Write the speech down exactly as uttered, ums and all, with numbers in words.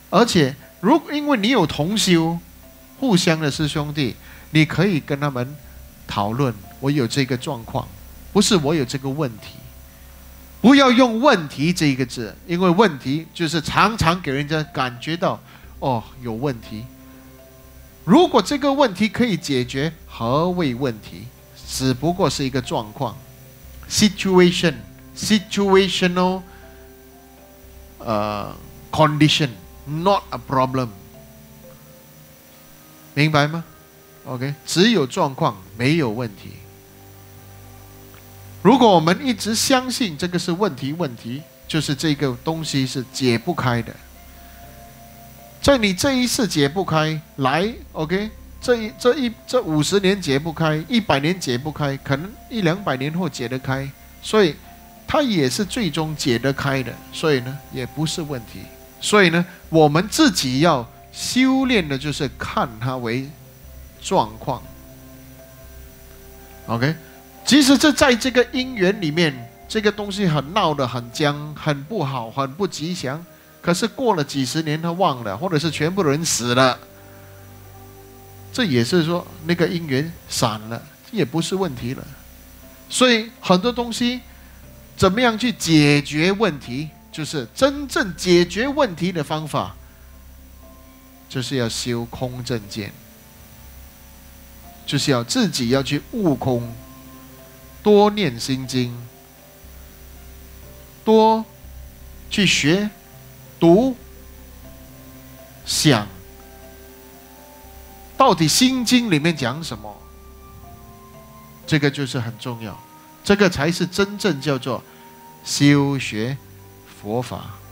而且如因为你有同修，互相的师兄弟，你可以跟他们讨论，我有这个状况，不是我有这个问题。不要用问题这一个字，因为问题就是常常给人家感觉到哦有问题。如果这个问题可以解决，何谓问题？只不过是一个状况 situation situational 呃 condition not a problem， 明白吗？ OK， 只有状况没有问题。如果我们一直相信这个是问题，问题就是这个东西是解不开的。在你这一次解不开，来 OK， 这一这一这五十年解不开，一百年解不开，可能一两百年后解得开，所以它也是最终解得开的，所以呢也不是问题。所以呢，我们自己要修炼的就是看它为状况。OK。即使这在这个因缘里面，这个东西很闹得很僵，很不好，很不吉祥。可是过了几十年，他忘了，或者是全部人死了，这也是说那个因缘散了，这也不是问题了。所以很多东西，怎么样去解决问题，就是真正解决问题的方法，就是要修空正见，就是要自己要去悟空。多念心经，多去学、读、想，到底心经里面讲什么？这个就是很重要，这个才是真正叫做修学佛法。